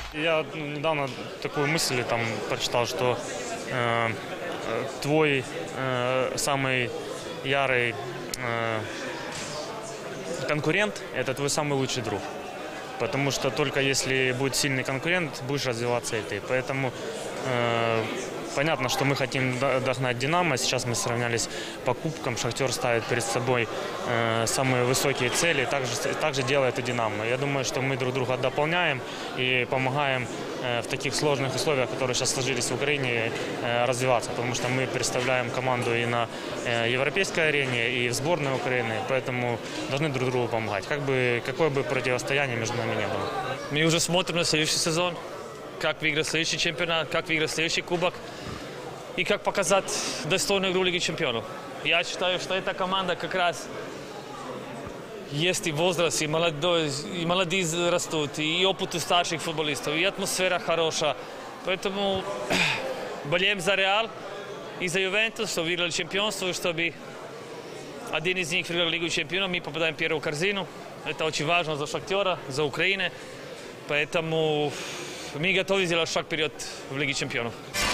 Я недавно такую мысль там прочитал, что твой самый ярый конкурент – это твой самый лучший друг. Потому что только если будет сильный конкурент, будешь развиваться и ты. Поэтому понятно, что мы хотим догнать «Динамо». Сейчас мы сравнялись по кубкам. «Шахтер» ставит перед собой самые высокие цели. Также делает и «Динамо». Я думаю, что мы друг друга дополняем и помогаем в таких сложных условиях, которые сейчас сложились в Украине, развиваться. Потому что мы представляем команду и на европейской арене, и в сборной Украины. Поэтому должны друг другу помогать. Какое бы противостояние между нами не было. Мы уже смотрим на следующий сезон. Как выиграть следующий чемпионат, как выиграть следующий кубок и как показать достойную игру Лиги чемпионов. Я считаю, что эта команда как раз есть и возраст, и молодые растут, и опыт у старших футболистов, и атмосфера хорошая. Поэтому болеем за Реал и за Ювентус, чтобы выиграли чемпионство, чтобы один из них выиграл Лигу чемпионов, мы попадаем в первую корзину. Это очень важно за Шахтера, за Украину. Поэтому мы готовы сделать шаг вперед в Лиге чемпионов.